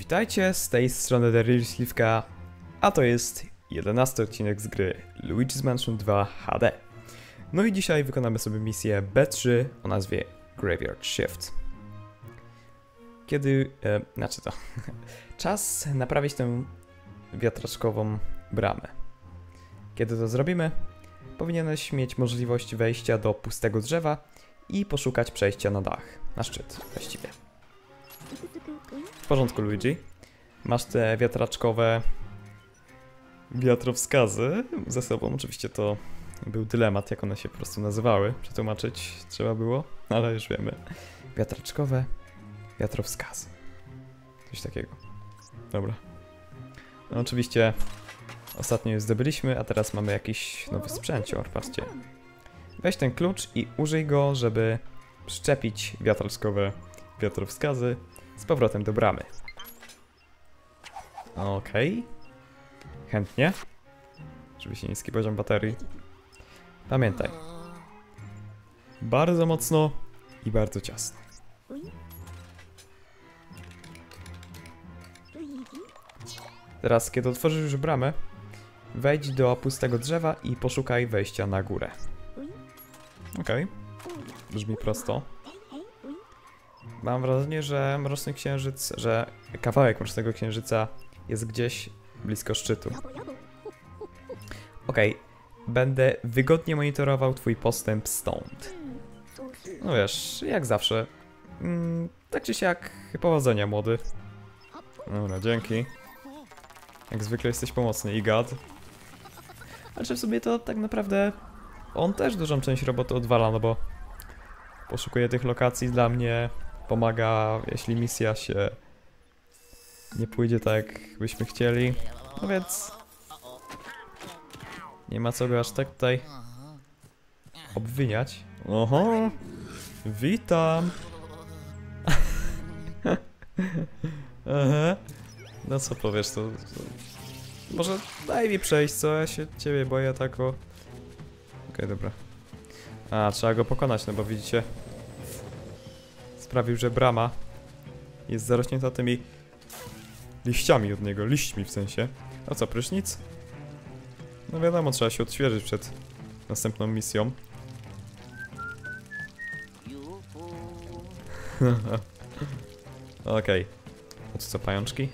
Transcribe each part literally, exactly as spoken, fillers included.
Witajcie, z tej strony Daryl Śliwka, a to jest jedenasty odcinek z gry Luigi's Mansion dwa H D. No i dzisiaj wykonamy sobie misję B trzy o nazwie Graveyard Shift. Kiedy... E, znaczy to... Czas naprawić tę wiatraczkową bramę. Kiedy to zrobimy, powinieneś mieć możliwość wejścia do pustego drzewa i poszukać przejścia na dach, na szczyt właściwie. W porządku, Luigi. Masz te wiatraczkowe wiatrowskazy ze sobą. Oczywiście to był dylemat, jak one się po prostu nazywały. Przetłumaczyć trzeba było, ale już wiemy. Wiatraczkowe wiatrowskazy. Coś takiego. Dobra. No oczywiście ostatnio je zdobyliśmy, a teraz mamy jakiś nowy sprzęcior. Patrzcie. Weź ten klucz i użyj go, żeby przyczepić wiatraczkowe wiatrowskazy z powrotem do bramy. Okej. Okay. Chętnie. Oczywiście niski poziom baterii. Pamiętaj. Bardzo mocno i bardzo ciasno. Teraz, kiedy otworzysz już bramę, wejdź do pustego drzewa i poszukaj wejścia na górę. Okej. Okay. Brzmi prosto. Mam wrażenie, że Mroczny Księżyc, że kawałek Mrocznego Księżyca jest gdzieś blisko szczytu. Okej, okay. Będę wygodnie monitorował twój postęp stąd. No wiesz, jak zawsze. Mm, tak czy siak, powodzenia, młody. Dobra, dzięki. Jak zwykle jesteś pomocny, Igad. Ale czy w sobie to tak naprawdę on też dużą część roboty odwala, no bo poszukuje tych lokacji dla mnie. Pomaga, jeśli misja się nie pójdzie tak, jak byśmy chcieli. No więc nie ma co go aż tak tutaj obwiniać. Oho, witam. Aha. No co powiesz, to, to... Może daj mi przejść, co? Ja się ciebie boję tak o... Okej, okay, dobra. A, trzeba go pokonać, no bo widzicie... Sprawił, że brama jest zarośnięta tymi liściami od niego, liśćmi w sensie. A co, prysznic? No wiadomo, trzeba się odświeżyć przed następną misją. Okej. Okay. O co, pajączki?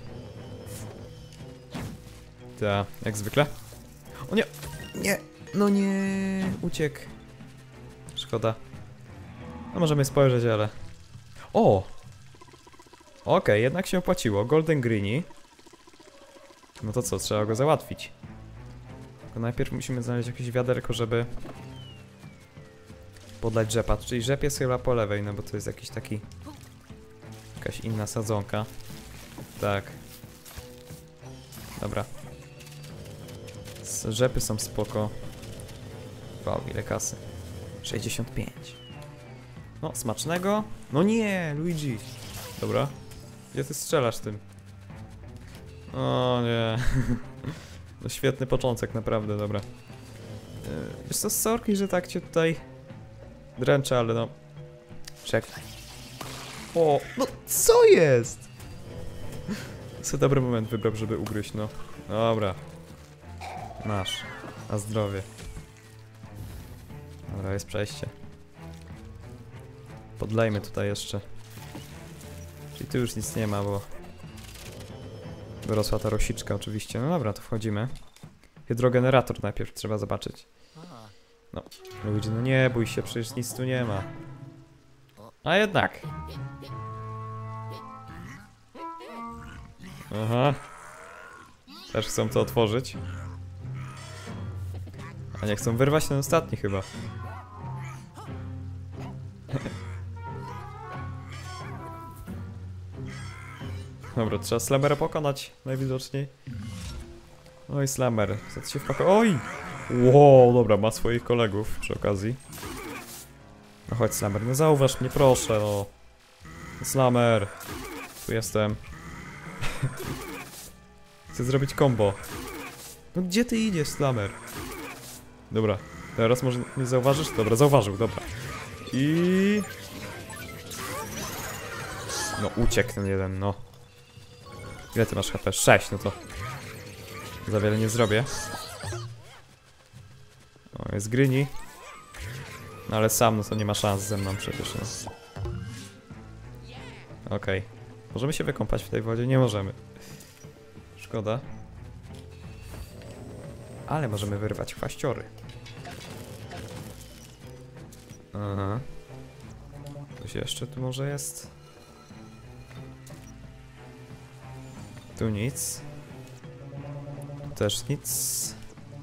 Ta, jak zwykle. O nie! Nie! No nie! Uciekł. Szkoda. No możemy spojrzeć, ale... O! Okej, okay, jednak się opłaciło. Golden Greenie. No to co, trzeba go załatwić. Tylko najpierw musimy znaleźć jakieś wiaderko, żeby podlać rzepa. Czyli rzep jest chyba po lewej, no bo to jest jakiś taki... Jakaś inna sadzonka. Tak. Dobra. Rzepy są spoko. Wow, ile kasy. sześćdziesiąt pięć. No, smacznego. No nie, Luigi. Dobra. Gdzie ty strzelasz tym? O nie. No świetny początek, naprawdę, dobra. Yy, wiesz co, sorki, że tak cię tutaj dręczę, ale no... Czekaj. O, no co jest? Co dobry moment wybrał, żeby ugryźć, no. Dobra. Masz. Na zdrowie. Dobra, jest przejście. Podlejmy tutaj jeszcze. Czyli tu już nic nie ma, bo wyrosła ta rosiczka oczywiście. No dobra, to wchodzimy. Hydrogenerator najpierw trzeba zobaczyć. No, Luigi, no nie bój się, przecież nic tu nie ma. A jednak. Aha. Też chcą to otworzyć. A nie chcą wyrwać ten ostatni chyba. Dobra, trzeba Slamera pokonać, najwidoczniej. Oj, Slamer, co się wpako... Oj! Wow, dobra, ma swoich kolegów przy okazji. No chodź, Slamer, no zauważ mnie, proszę, no. Slamer. Tu jestem. Chcę zrobić combo. No gdzie ty idziesz, Slamer? Dobra, teraz może nie zauważysz? Dobra, zauważył, dobra. I... No uciekł ten jeden, no. Ile ty masz H P? sześć, no to za wiele nie zrobię. O, jest Gryni. No ale sam, no to nie ma szans ze mną przecież, no. Okej. Okay. Możemy się wykąpać w tej wodzie? Nie możemy. Szkoda. Ale możemy wyrwać chwaściory. Aha. Coś jeszcze tu może jest? Tu nic. Tu też nic.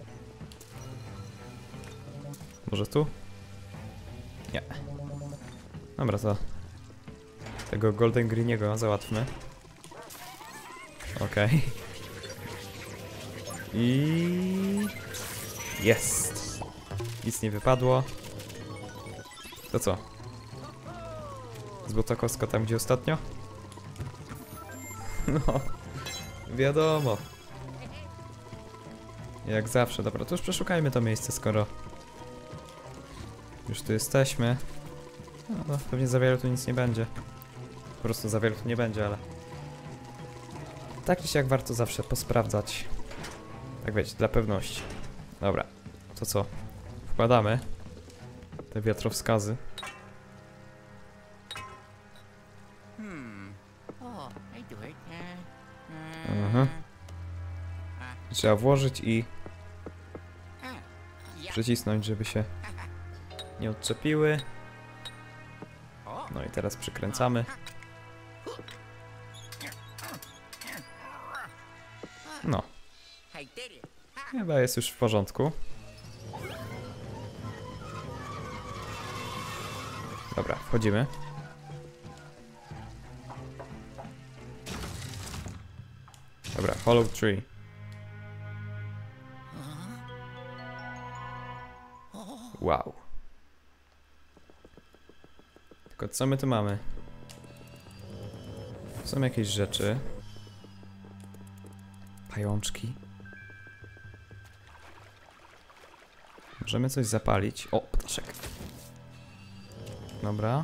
Może tu? Nie. Dobra, to tego Golden Greeniego załatwmy. Okej. Okay. I... jest. Nic nie wypadło. To co? Złotokostka tam, gdzie ostatnio? No, wiadomo. Jak zawsze. Dobra, to już przeszukajmy to miejsce, skoro już tu jesteśmy. No, no, pewnie za wiele tu nic nie będzie. Po prostu za wiele tu nie będzie, ale tak czy siak warto zawsze posprawdzać. Tak wiecie, dla pewności. Dobra, to co? Wkładamy te wiatrowskazy. Aha. Trzeba włożyć i przycisnąć, żeby się nie odczepiły. No i teraz przykręcamy. No. Chyba jest już w porządku. Dobra, wchodzimy. Dobra, Hollow Tree. Wow. Tylko co my tu mamy? Są jakieś rzeczy. Pajączki. Możemy coś zapalić. O, ptaszek. Dobra.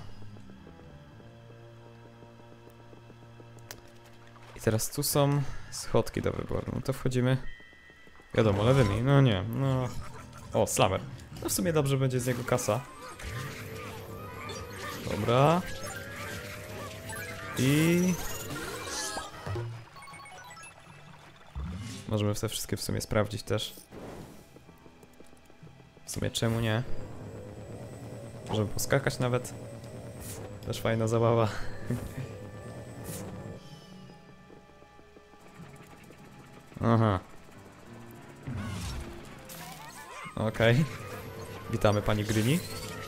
I teraz tu są schodki do wyboru. No to wchodzimy. Wiadomo, lewymi. No nie, no. O, slammer. No w sumie dobrze będzie z niego kasa. Dobra. I... możemy te wszystkie w sumie sprawdzić też. W sumie czemu nie? Możemy poskakać nawet. Też fajna zabawa. Aha. Okej. Okay. Witamy pani Gryni.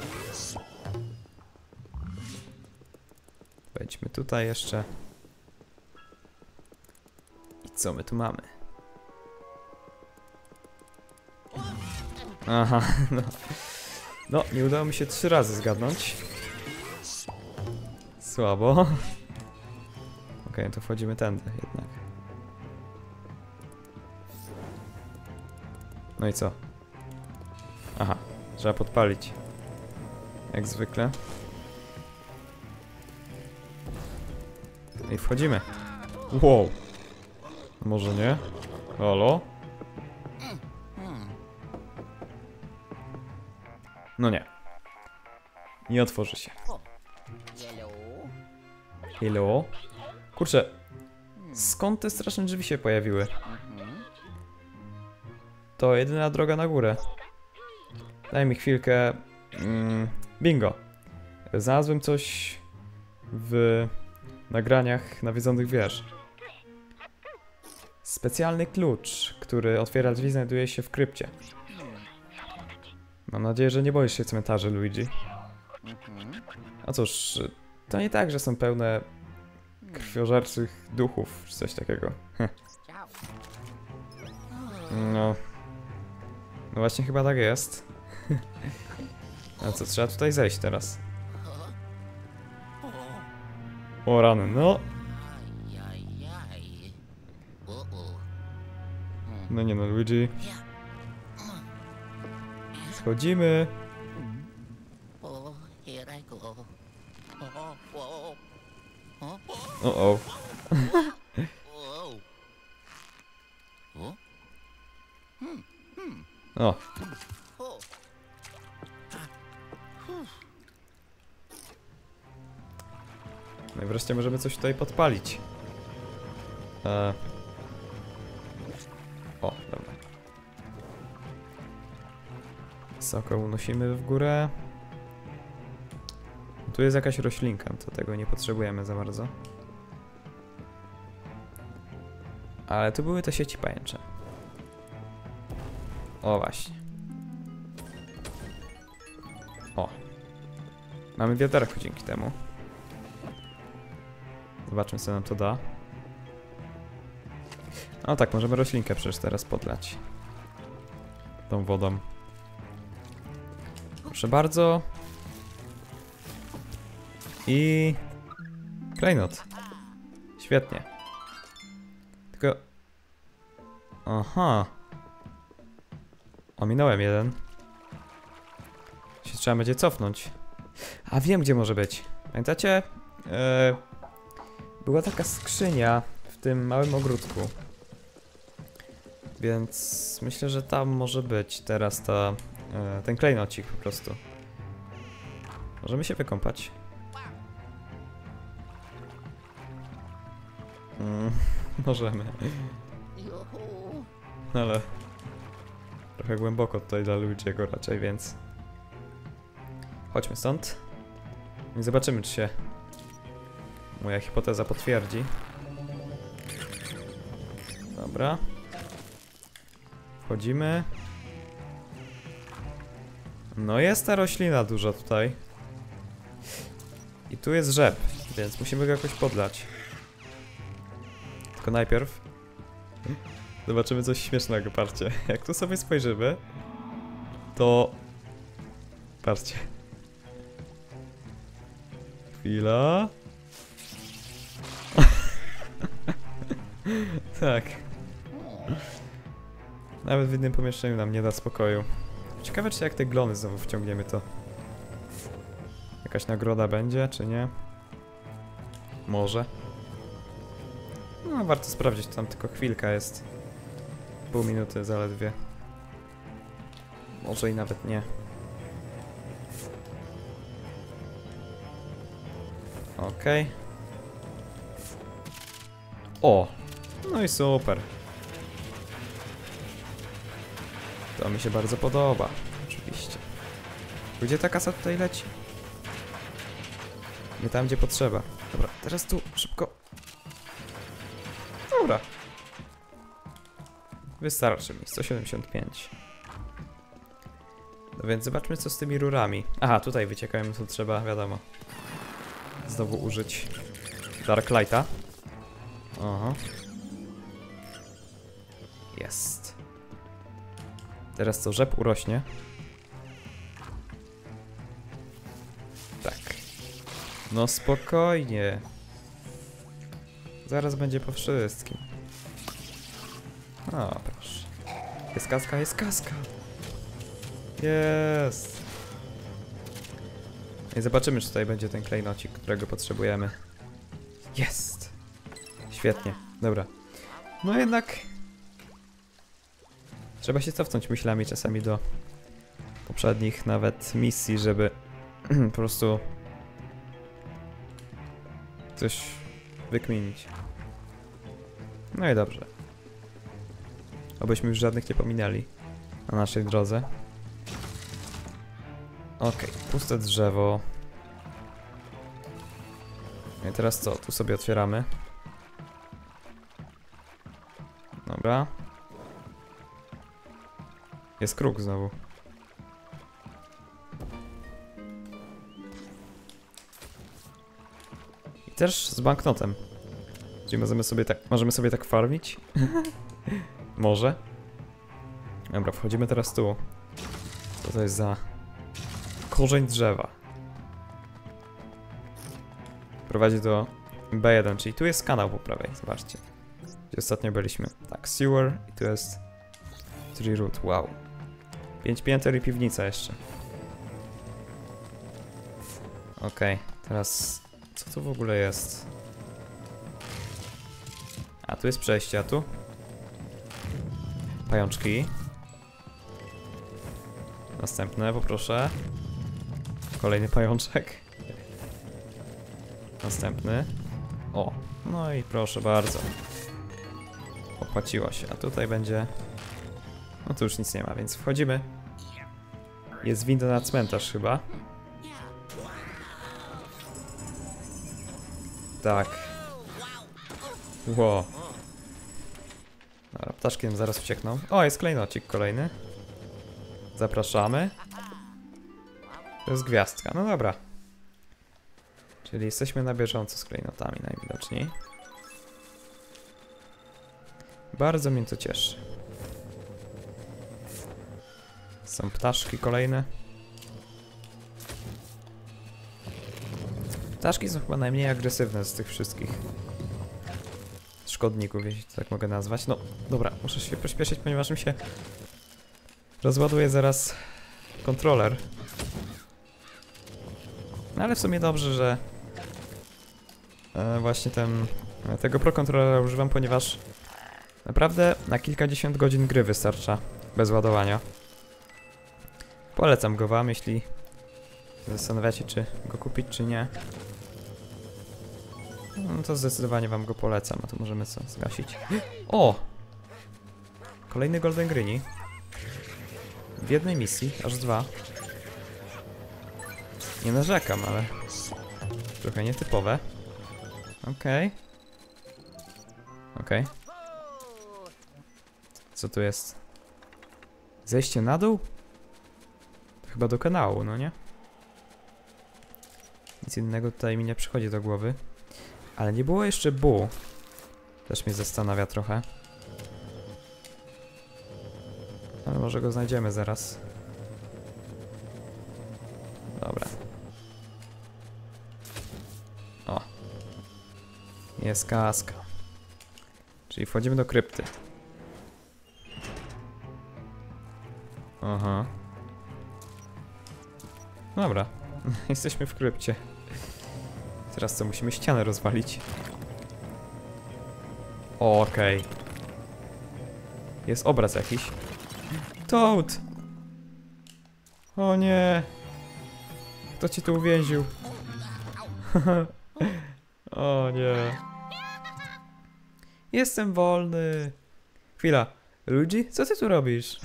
Wejdźmy tutaj jeszcze. I co my tu mamy? Aha, no. No, nie udało mi się trzy razy zgadnąć. Słabo. Okej, okay, to wchodzimy tędy jednak. No i co? Aha, trzeba podpalić. Jak zwykle. I wchodzimy. Wow. Może nie? Halo? No nie. Nie otworzy się. Hello? Kurczę. Skąd te straszne drzwi się pojawiły? To jedyna droga na górę. Daj mi chwilkę. Mm, bingo. Znalazłem coś w nagraniach nawiedzonych wież. Specjalny klucz, który otwiera drzwi, znajduje się w krypcie. Mam nadzieję, że nie boisz się cmentarzy, Luigi. A cóż, to nie tak, że są pełne krwiożerczych duchów, czy coś takiego. No. No właśnie chyba tak jest. A co, trzeba tutaj zejść teraz. O rany, no. No nie no, Luigi. Schodzimy. O o. O. No i wreszcie możemy coś tutaj podpalić. E... O, dobra. Wysoko unosimy w górę. Tu jest jakaś roślinka, to tego nie potrzebujemy za bardzo. Ale tu były te sieci pajęcze. O, właśnie. O. Mamy wiaderko dzięki temu. Zobaczmy, co nam to da. No tak, możemy roślinkę przecież teraz podlać. Tą wodą. Proszę bardzo. I... klejnot. Świetnie. Tylko... Aha. Ominąłem jeden. Się trzeba będzie cofnąć. A wiem, gdzie może być. Pamiętacie? Eee, była taka skrzynia w tym małym ogródku. Więc myślę, że tam może być teraz ta, e, ten klejnocik po prostu. Możemy się wykąpać. Mm, możemy. Ale trochę głęboko tutaj dla Luigi'ego raczej, więc chodźmy stąd i zobaczymy, czy się moja hipoteza potwierdzi. Dobra. Wchodzimy. No jest ta roślina duża tutaj. I tu jest rzep, więc musimy go jakoś podlać. Tylko najpierw zobaczymy coś śmiesznego, patrzcie. Jak tu sobie spojrzymy, to... Patrzcie. Chwila. Tak. Nawet w innym pomieszczeniu nam nie da spokoju. Ciekawe, czy jak te glony znowu wciągniemy, to jakaś nagroda będzie, czy nie? Może. No, warto sprawdzić, tam tylko chwilka jest. Pół minuty zaledwie. Może i nawet nie. Okej. Okay. O! No i super. To mi się bardzo podoba, oczywiście. Gdzie ta kasa tutaj leci? Nie tam, gdzie potrzeba. Dobra, teraz tu, szybko. Dobra. Wystarczy mi, sto siedemdziesiąt pięć. No więc zobaczmy, co z tymi rurami. Aha, tutaj wyciekają, to trzeba, wiadomo, znowu użyć Dark Lighta. Aha. Jest. Teraz co, rzep urośnie? Tak. No spokojnie. Zaraz będzie po wszystkim. O, proszę. Jest kaska, jest kaska. Jest. I zobaczymy, czy tutaj będzie ten klejnocik, którego potrzebujemy. Jest. Świetnie. Dobra. No jednak... Trzeba się cofnąć myślami czasami do poprzednich nawet misji, żeby po prostu coś wykminić. No i dobrze. Obyśmy już żadnych nie pominęli na naszej drodze. Okej, okay, puste drzewo. I teraz co? Tu sobie otwieramy. Dobra. Jest kruk znowu. I też z banknotem. Czyli możemy sobie tak, możemy sobie tak farmić? Może. Dobra, wchodzimy teraz tu. Co to jest za korzeń drzewa? Prowadzi do B jeden, czyli tu jest kanał po prawej, zobaczcie. Gdzie ostatnio byliśmy. Tak, sewer i tu jest tree root, wow. Pięć pięter i piwnica jeszcze. Okej, okay, teraz co to w ogóle jest? A tu jest przejście, a tu? Pajączki. Następne, poproszę. Kolejny pajączek. Następny. O, no i proszę bardzo. Opłaciło się, a tutaj będzie... No tu już nic nie ma, więc wchodzimy. Jest winda na cmentarz chyba. Tak. Ło. Dobra, ptaszki nam zaraz uciekną. O, jest klejnocik kolejny. Zapraszamy. To jest gwiazdka, no dobra. Czyli jesteśmy na bieżąco z klejnotami najwidoczniej. Bardzo mnie to cieszy. Są ptaszki kolejne. Ptaszki są chyba najmniej agresywne z tych wszystkich szkodników, jeśli to tak mogę nazwać. No, dobra, muszę się pośpieszyć, ponieważ mi się rozładuje zaraz kontroler. No ale w sumie dobrze, że e, właśnie ten, tego Pro Controllera używam, ponieważ naprawdę na kilkadziesiąt godzin gry wystarcza bez ładowania. Polecam go wam, jeśli zastanawiacie, czy go kupić, czy nie. No to zdecydowanie wam go polecam, a to możemy co, zgasić. O! Kolejny Golden Greenie. W jednej misji, aż dwa. Nie narzekam, ale trochę nietypowe. Okej. Okay. Okej. Okay. Co tu jest? Zejście na dół? To chyba do kanału, no nie? Nic innego tutaj mi nie przychodzi do głowy. Ale nie było jeszcze Bu. Też mnie zastanawia trochę. Ale może go znajdziemy zaraz. Dobra. O. Jest kaska. Czyli wchodzimy do krypty. Aha. Dobra. Jesteśmy w krypcie. Teraz co, musimy ścianę rozwalić. Okej. Okay. Jest obraz jakiś. Toad! O nie! Kto cię tu uwięził? O nie. Jestem wolny. Chwila. Luigi, co ty tu robisz?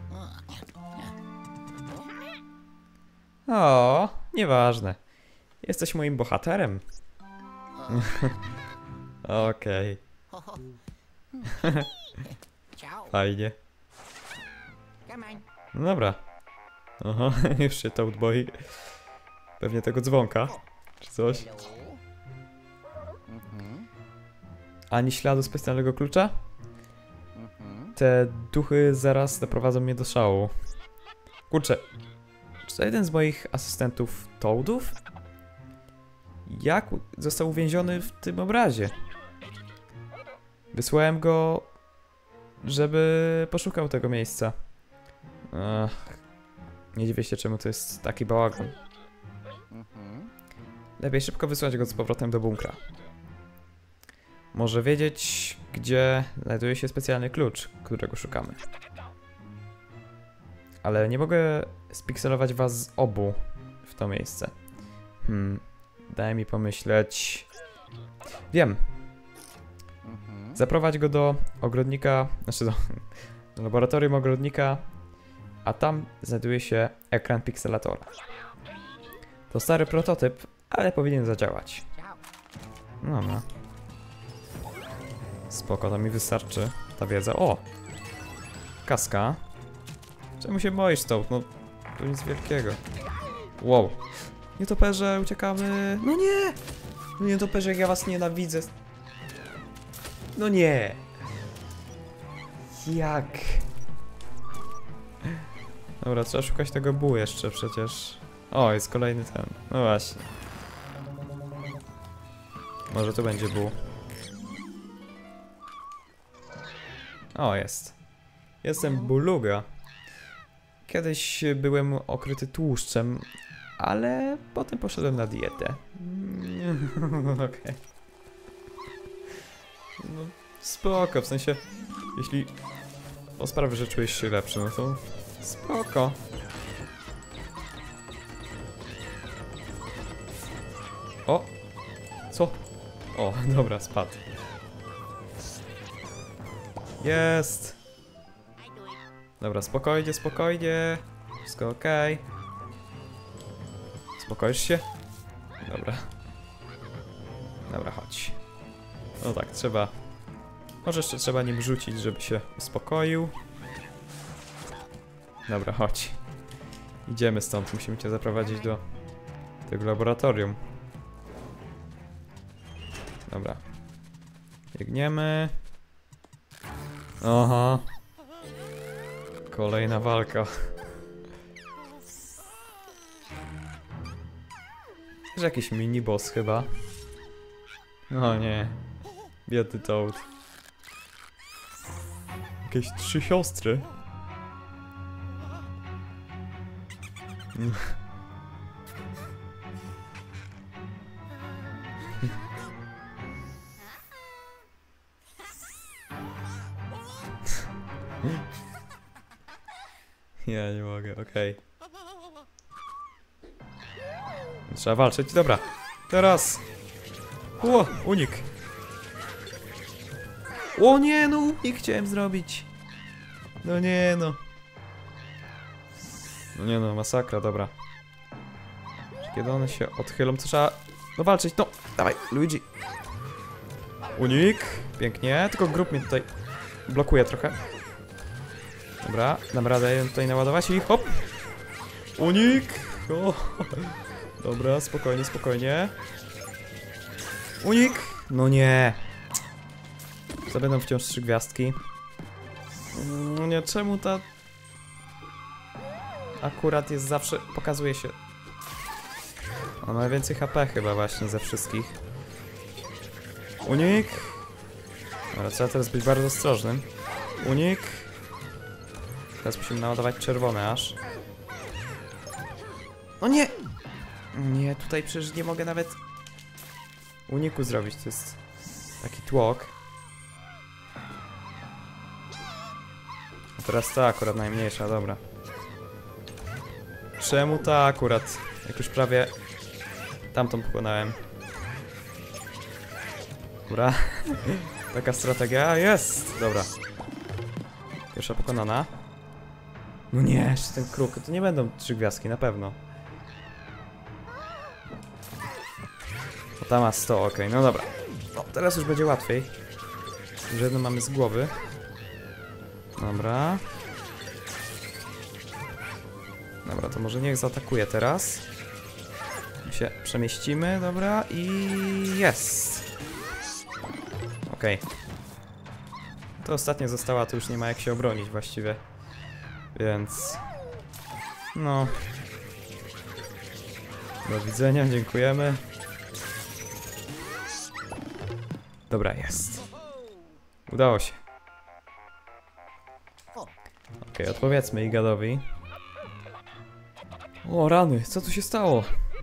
O, nieważne. Jesteś moim bohaterem. Okej. Okay. Fajnie. No dobra. Aha, już się Toad boi. Pewnie tego dzwonka. Czy coś. Ani śladu specjalnego klucza? Te duchy zaraz doprowadzą mnie do szału. Kurczę. Czy to jeden z moich asystentów Toadów? Jak został uwięziony w tym obrazie? Wysłałem go, żeby poszukał tego miejsca. Ach, nie dziwię się, czemu to jest taki bałagan. Lepiej szybko wysłać go z powrotem do bunkra. Może wiedzieć, gdzie znajduje się specjalny klucz, którego szukamy. Ale nie mogę spikselować was z obu w to miejsce. Hmm, daj mi pomyśleć. Wiem. Zaprowadź go do ogrodnika, znaczy do, do laboratorium ogrodnika, a tam znajduje się ekran pikselatora. To stary prototyp, ale powinien zadziałać. No, no. Spoko, to mi wystarczy ta wiedza. O! Kaska. Czemu się boisz, Toad? No, to nic wielkiego. Wow. Nietoperze, uciekamy. No nie! No nietoperze, jak ja was nienawidzę. No nie! Jak? Dobra, trzeba szukać tego Bu jeszcze przecież. O, jest kolejny ten. No właśnie. Może to będzie Bu. O, jest. Jestem Buluga. Kiedyś byłem okryty tłuszczem, ale potem poszedłem na dietę. Okej. Okay. No, spoko, w sensie, jeśli o sprawie, że czujesz się lepszy, no to spoko. O! Co? O, dobra, spadł. Jest! Dobra, spokojnie, spokojnie. Wszystko okej. Spokoisz się? Dobra. Dobra, chodź. No tak, trzeba... Może jeszcze trzeba nim rzucić, żeby się uspokoił. Dobra, chodź. Idziemy stąd, musimy cię zaprowadzić do tego laboratorium. Dobra. Biegniemy. Aha. Kolejna walka. Jest jakiś mini boss chyba. O nie. Biedny Toad. Jakieś trzy siostry. Ja nie mogę, okej. Okay. Trzeba walczyć, dobra. Teraz! O, unik! O nie, no unik chciałem zrobić. No nie, no. No nie no, masakra, dobra. Kiedy one się odchylą, to trzeba... No walczyć, no! Dawaj, Luigi! Unik! Pięknie, tylko grób mnie tutaj blokuje trochę. Dobra, dam radę ją tutaj naładować i hop! Unik! O. Dobra, spokojnie, spokojnie. Unik! No nie! To będą wciąż trzy gwiazdki. No nie, czemu ta... Akurat jest zawsze... Pokazuje się... On ma najwięcej H P chyba właśnie ze wszystkich. Unik! Dobra, trzeba teraz być bardzo ostrożnym. Unik! Teraz musimy naładować czerwone aż. No nie! Nie, tutaj przecież nie mogę nawet uniku zrobić, to jest taki tłok. A teraz ta akurat najmniejsza, dobra. Czemu ta akurat? Jak już prawie tamtą pokonałem. Dobra. Taka strategia jest! Dobra. Pierwsza pokonana. No nie, jeszcze ten kruk. To nie będą trzy gwiazdki, na pewno. O, ta ma sto, okej, okay, no dobra. No, teraz już będzie łatwiej. Już jedno mamy z głowy. Dobra. Dobra, to może niech zaatakuje teraz. My się przemieścimy, dobra, i jest. Okej. Okay. To ostatnia została, to już nie ma jak się obronić właściwie. Więc... No... Do widzenia, dziękujemy. Dobra, jest. Udało się. Okej, okay, odpowiedzmy Igadowi. O rany, co tu się stało?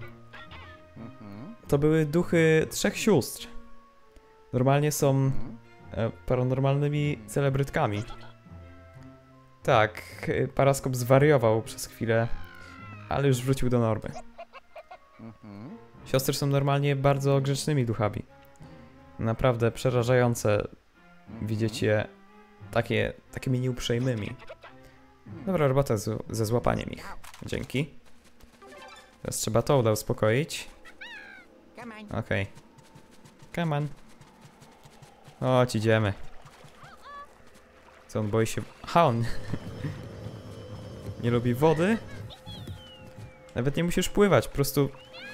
To były duchy trzech sióstr. Normalnie są e, paranormalnymi celebrytkami. Tak, Paraskop zwariował przez chwilę, ale już wrócił do normy. Siostry są normalnie bardzo grzecznymi duchami. Naprawdę przerażające widzieć je takie, takimi nieuprzejmymi. Dobra robota z, ze złapaniem ich. Dzięki. Teraz trzeba Toada uspokoić. Okej. Okay. Come on. Chodź, idziemy. Co on boi się... Ha, on... nie lubi wody? Nawet nie musisz pływać, po prostu...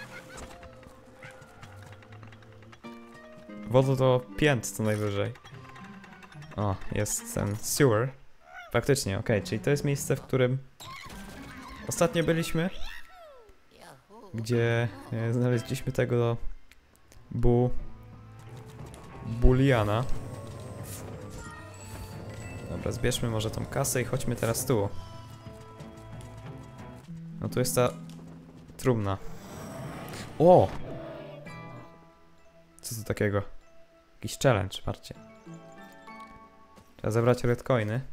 Woda to pięt co najwyżej. O, jest ten sewer. Faktycznie, okej, okay, czyli to jest miejsce, w którym ostatnio byliśmy. Gdzie e, znaleźliśmy tego bu... Buliana. Dobra, zbierzmy może tą kasę i chodźmy teraz tu. No tu jest ta trumna. O! Co to takiego? Jakiś challenge, patrzcie. Trzeba zebrać red coiny.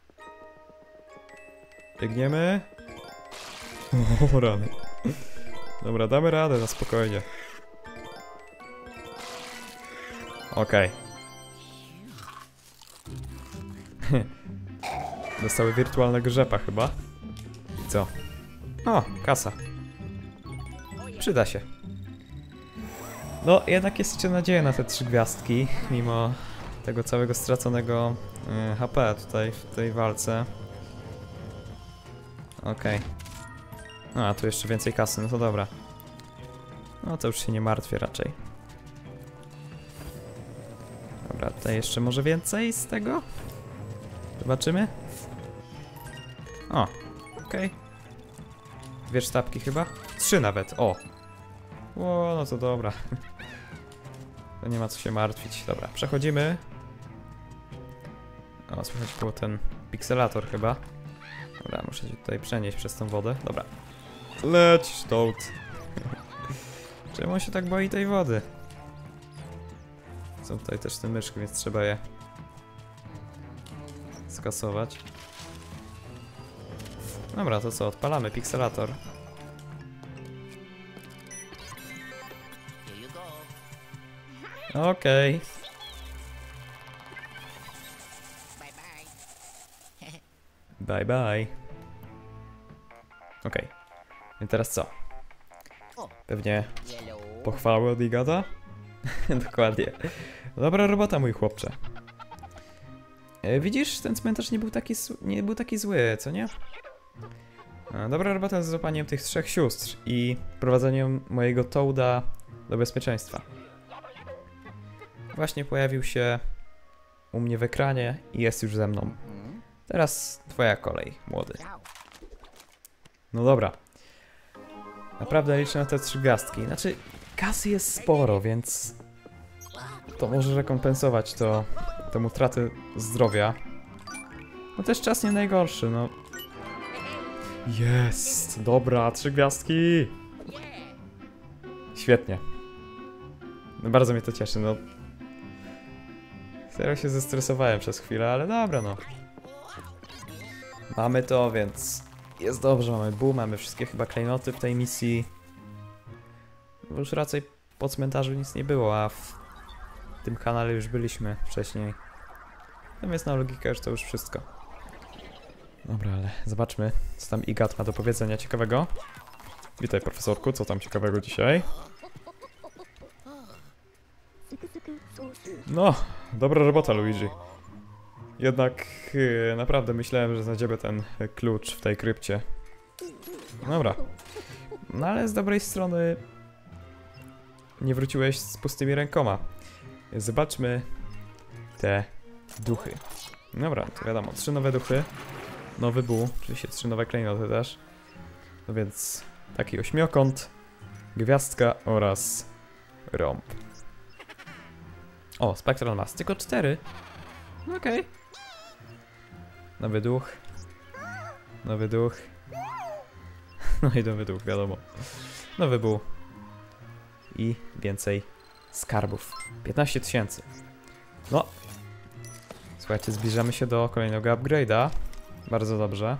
Biegniemy. O, rany. Dobra, damy radę na spokojnie. Okej. Okay. Dostały wirtualnego rzepa chyba. I co? O, kasa. Przyda się. No, jednak jest jeszcze nadzieja na te trzy gwiazdki, mimo tego całego straconego y, H P tutaj w tej walce. Okej. Okay. No, a tu jeszcze więcej kasy, no to dobra. No to już się nie martwię raczej. Dobra, tutaj jeszcze może więcej z tego? Zobaczymy. O, okej. Okay. Dwie sztabki chyba? Trzy nawet, o! O, no to dobra. To nie ma co się martwić. Dobra, przechodzimy. O, słychać było ten pikselator chyba. Dobra, muszę się tutaj przenieść przez tą wodę. Dobra. Leć, Toad. Czemu on się tak boi tej wody? Są tutaj też te myszki, więc trzeba je skasować. Dobra, to co? Odpalamy pikselator. Okej. Okay. Bye bye. Okej. Okay. I teraz co? Pewnie pochwały od Igata? Dokładnie. Dobra robota, mój chłopcze. E, widzisz, ten cmentarz nie był taki, nie był taki zły, co nie? E, dobra robota z złapaniem tych trzech sióstr i prowadzeniem mojego Toada do bezpieczeństwa. Właśnie pojawił się u mnie w ekranie i jest już ze mną. Teraz twoja kolej, młody. No dobra. Naprawdę liczę na te trzy gwiazdki. Znaczy, kasy jest sporo, więc to może rekompensować to, tę utratę zdrowia. No też czas nie najgorszy, no. Jest! Dobra, trzy gwiazdki! Świetnie. No bardzo mnie to cieszy, no. Serio się zestresowałem przez chwilę, ale dobra, no. Mamy to, więc jest dobrze, mamy boom, mamy wszystkie chyba klejnoty w tej misji. Bo już raczej po cmentarzu nic nie było, a w tym kanale już byliśmy wcześniej. Natomiast na logikę już to już wszystko. Dobra, ale zobaczmy, co tam Igat ma do powiedzenia ciekawego. Witaj, profesorku, co tam ciekawego dzisiaj? No, dobra robota, Luigi. Jednak yy, naprawdę myślałem, że znajdziemy ten yy, klucz w tej krypcie. Dobra. No ale z dobrej strony nie wróciłeś z pustymi rękoma. Zobaczmy te duchy. Dobra, to wiadomo, trzy nowe duchy. Nowy buł, oczywiście trzy nowe klejnoty też. No więc taki ośmiokąt, gwiazdka oraz rąb. O, Spectral Mass, tylko cztery. Okej. Okay. Nowy duch. Nowy duch. No i nowy duch, wiadomo. Nowy buł. I więcej skarbów. piętnaście tysięcy. No. Słuchajcie, zbliżamy się do kolejnego upgrade'a. Bardzo dobrze.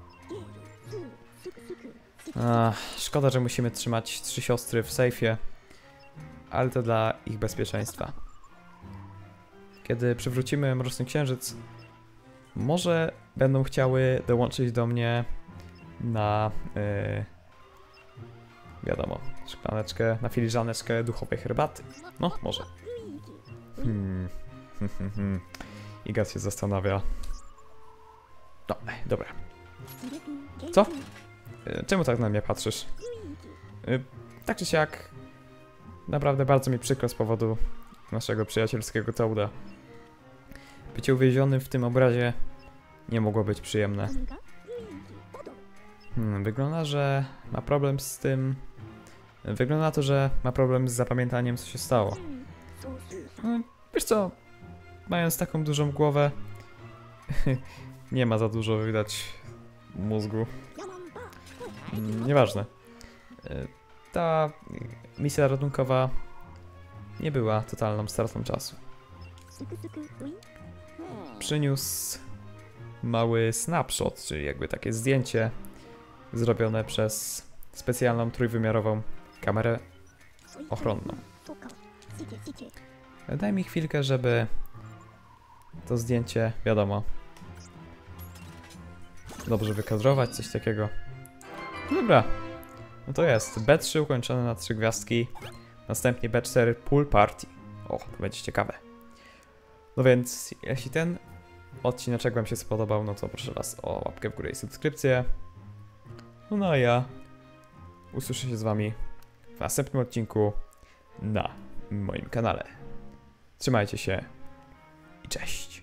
Ach, szkoda, że musimy trzymać trzy siostry w sejfie. Ale to dla ich bezpieczeństwa. Kiedy przywrócimy Mroczny Księżyc, może będą chciały dołączyć do mnie na, yy, wiadomo, szklaneczkę, na filiżaneczkę duchowej herbaty. No, może. Hmm. Igat się zastanawia. No, dobra. Co? Yy, czemu tak na mnie patrzysz? Yy, tak czy siak, naprawdę bardzo mi przykro z powodu naszego przyjacielskiego Toada. Bycie uwięzionym w tym obrazie nie mogło być przyjemne. Hmm, wygląda, że ma problem z tym... Wygląda na to, że ma problem z zapamiętaniem, co się stało. No, wiesz co, mając taką dużą głowę, nie ma za dużo widać mózgu. Hmm, nieważne. Ta misja ratunkowa nie była totalną stratą czasu. Przyniósł mały snapshot, czyli jakby takie zdjęcie zrobione przez specjalną trójwymiarową kamerę ochronną. Daj mi chwilkę, żeby to zdjęcie, wiadomo, dobrze wykadrować, coś takiego. Dobra, no to jest B trzy ukończone na trzy gwiazdki, następnie B cztery Pool Party. O, to będzie ciekawe. No więc, jeśli ten odcineczek wam się spodobał, no to proszę was o łapkę w górę i subskrypcję. No a ja usłyszę się z wami w następnym odcinku na moim kanale. Trzymajcie się i cześć!